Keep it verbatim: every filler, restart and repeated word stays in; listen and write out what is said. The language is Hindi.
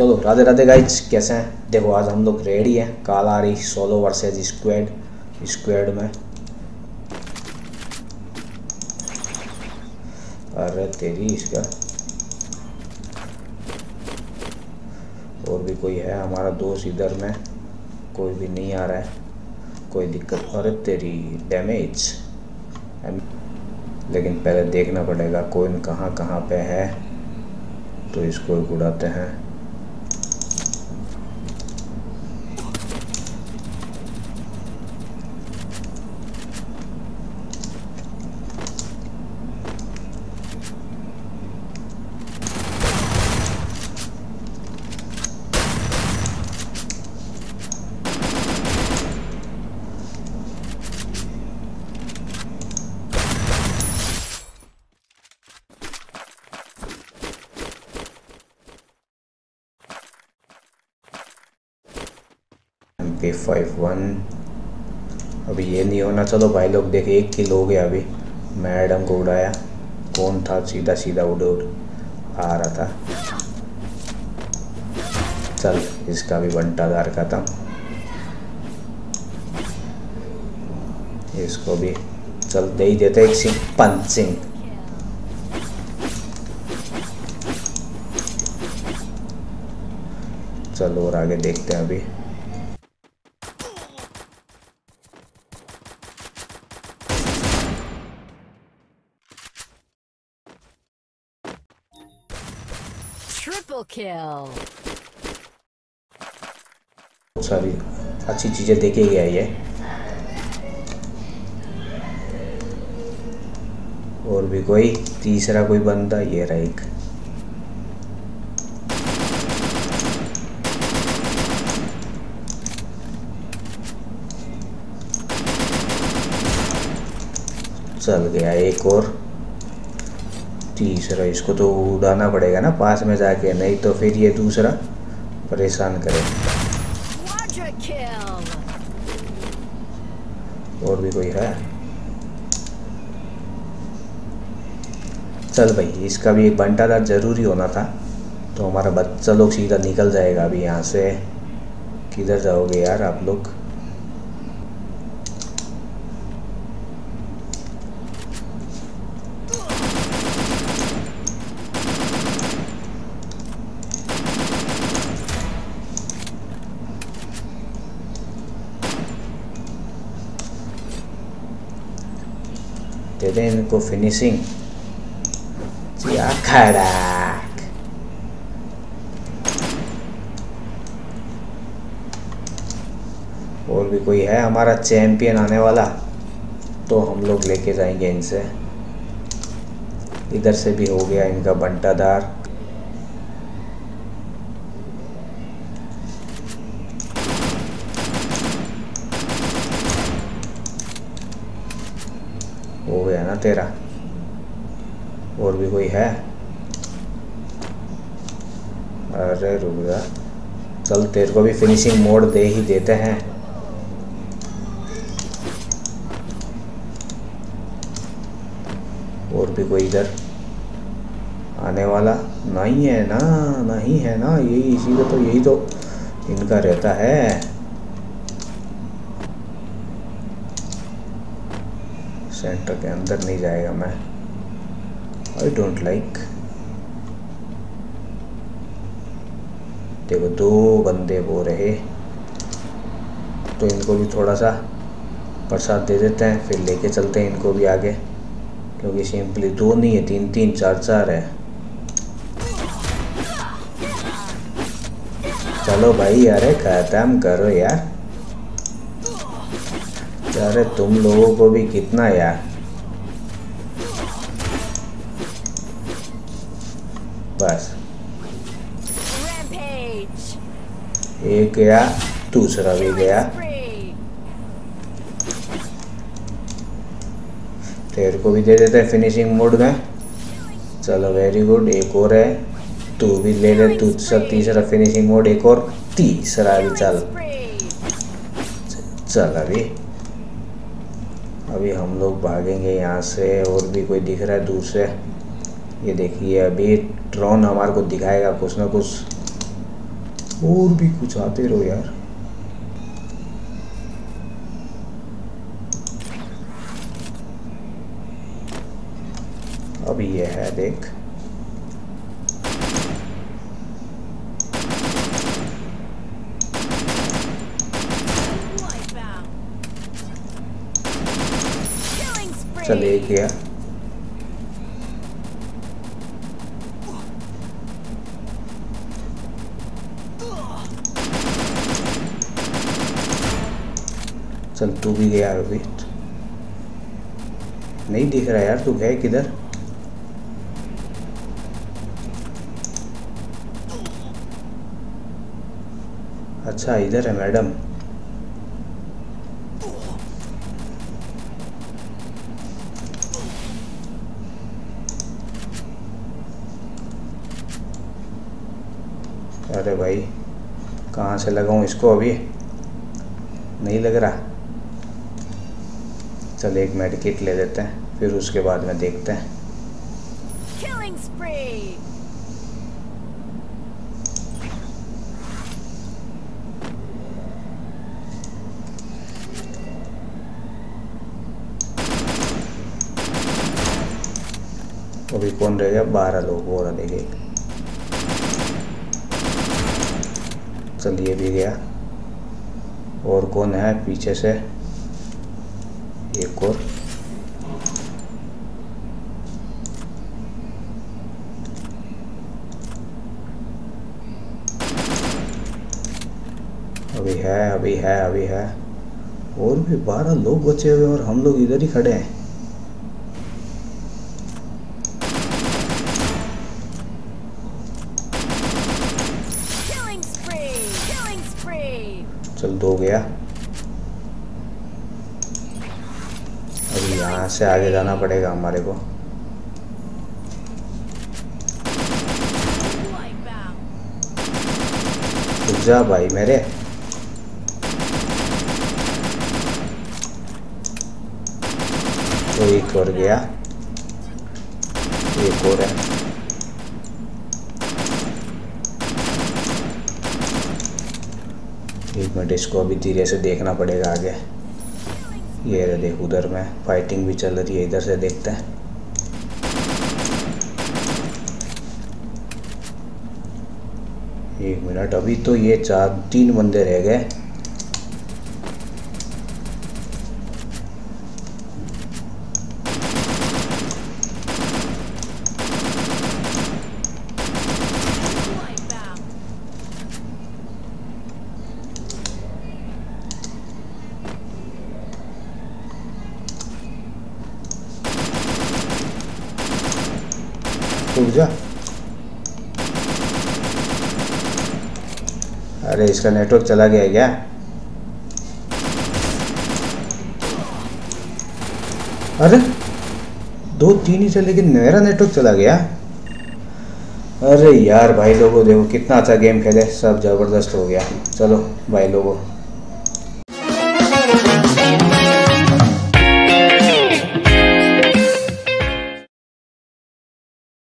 चलो राधे राधे गाइज, कैसे हैं? देखो आज हम लोग रेडी हैं Kalahari solo versus squad squad में। अरे तेरी इसका और भी कोई है हमारा दोस्त इधर में, कोई भी नहीं आ रहा है, कोई दिक्कत। अरे तेरी डैमेज, लेकिन पहले देखना पड़ेगा कौन कहाँ कहाँ पे है, तो इसको उड़ाते हैं। एम पी फाइव वन अभी ये नहीं होना। चलो भाई लोग देखे, एक किल हो गया। अभी मैडम को उड़ाया, कौन था सीधा सीधा उड़ उड़ आ रहा था। चल इसका भी बंटादार खत्म, इसको भी चल दे ही देते एक सिंह पंचिंग। चलो और आगे देखते हैं। अभी Triple kill. बहुत सारी अच्छी चीजें देखे गया ये। और भी कोई तीसरा कोई बंदा, ये रहा एक। चल गया एक और तीसरा। इसको तो उड़ाना पड़ेगा ना पास में जाके, नहीं तो फिर ये दूसरा परेशान करे। और भी कोई है? चल भाई इसका भी एक बंटादार जरूरी होना था, तो हमारा बच्चा लोग सीधा निकल जाएगा अभी यहाँ से। किधर जाओगे यार आप लोग? दे दें इनको फिनिशिंग। खड़ाक। और भी कोई है हमारा चैंपियन आने वाला, तो हम लोग लेके जाएंगे इनसे। इधर से भी हो गया इनका बंटादार। हो गया ना तेरा? और भी कोई है? अरे रुक जा, चल तेरे को भी फिनिशिंग मोड दे ही देते हैं। और भी कोई इधर आने वाला नहीं है ना? नहीं है ना? यही इसीलिए तो यही तो इनका रहता है। सेंटर के अंदर नहीं जाएगा मैं, आई डोंट लाइक। देखो दो बंदे वो रहे, तो इनको भी थोड़ा सा प्रसाद दे देते हैं, फिर लेके चलते हैं इनको भी आगे, क्योंकि सिंपली दो नहीं है, तीन तीन चार चार है। चलो भाई अरे खत्म करो यार। अरे तुम लोगों को भी कितना यार। बस एक गया, दूसरा भी गया। तेरे को भी दे देते हैं फिनिशिंग मोड में। चलो वेरी गुड, एक और है, तू भी ले ले। तू सब तीसरा फिनिशिंग मोड, एक और तीसरा भी। चल चल अभी अभी हम लोग भागेंगे यहाँ से। और भी कोई दिख रहा है दूर से? ये देखिए अभी ड्रोन हमारे को दिखाएगा कुछ ना कुछ। और भी कुछ आते रहो यार। अभी ये है देख, चल एक गया। चल तू भी गया अभी, नहीं दिख रहा यार तू है किधर। अच्छा इधर है मैडम। अरे भाई कहाँ से लगाऊं इसको, अभी नहीं लग रहा। चल एक मेडिकेट ले लेते हैं, फिर उसके बाद में देखते हैं। Killing spree. अभी कौन रह गया, बारह लोग और देखे। चल ये भी गया। और कौन है पीछे से, एक और। अभी है अभी है अभी है और भी बारह लोग बचे हुए और हम लोग इधर ही खड़े हैं। Killing spree. Killing spree. चल दो गया। अभी यहाँ से आगे जाना पड़ेगा हमारे को। रुक जा भाई मेरे। तो एक और गया, एक और है। एक मिनट, इसको अभी धीरे से देखना पड़ेगा आगे। ये रहे देख, उधर में फाइटिंग भी चल रही है, इधर से देखते हैं। एक मिनट, अभी तो ये चार तीन बंदे रह गए। रुक जा। अरे इसका नेटवर्क चला गया क्या? अरे दो तीन ही चले लेकिन मेरा नेटवर्क चला गया। अरे यार भाई लोगों देखो कितना अच्छा गेम खेले, सब जबरदस्त हो गया। चलो भाई लोगों